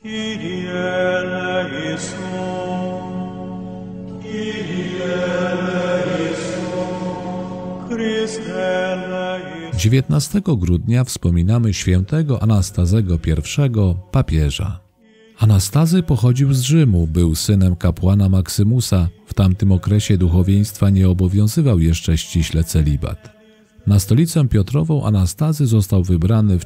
Dziewiętnastego grudnia wspominamy świętego Anastazego I, papieża. Anastazy pochodził z Rzymu, był synem kapłana Maksymusa. W tamtym okresie duchowieństwa nie obowiązywał jeszcze ściśle celibat. Na stolicę Piotrową Anastazy został wybrany w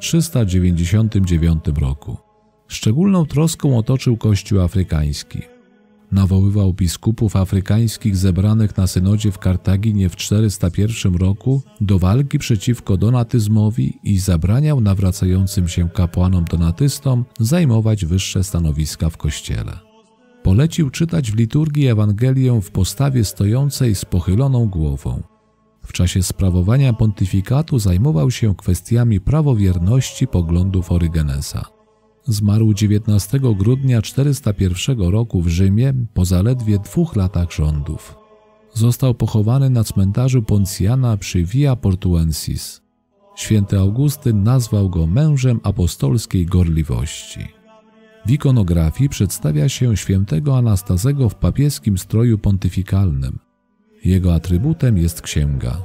399 roku. Szczególną troską otoczył Kościół afrykański. Nawoływał biskupów afrykańskich zebranych na synodzie w Kartaginie w 401 roku do walki przeciwko donatyzmowi i zabraniał nawracającym się kapłanom donatystom zajmować wyższe stanowiska w Kościele. Polecił czytać w liturgii Ewangelię w postawie stojącej z pochyloną głową. W czasie sprawowania pontyfikatu zajmował się kwestiami prawowierności poglądów Orygenesa. Zmarł 19 grudnia 401 roku w Rzymie po zaledwie 2 latach rządów. Został pochowany na cmentarzu Poncjana przy Via Portuensis. Święty Augustyn nazwał go mężem apostolskiej gorliwości. W ikonografii przedstawia się świętego Anastazego w papieskim stroju pontyfikalnym. Jego atrybutem jest księga.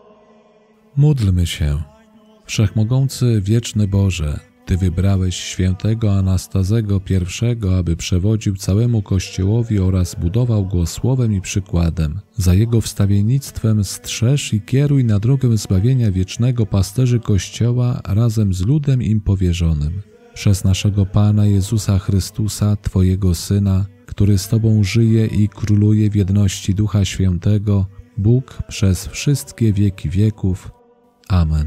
Módlmy się. Wszechmogący, wieczny Boże, Ty wybrałeś świętego Anastazego I, aby przewodził całemu Kościołowi oraz budował go słowem i przykładem. Za jego wstawiennictwem strzeż i kieruj na drogę zbawienia wiecznego pasterzy Kościoła razem z ludem im powierzonym. Przez naszego Pana Jezusa Chrystusa, Twojego Syna, który z Tobą żyje i króluje w jedności Ducha Świętego, Bóg przez wszystkie wieki wieków. Amen.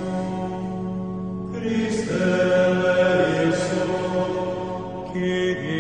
Kyrie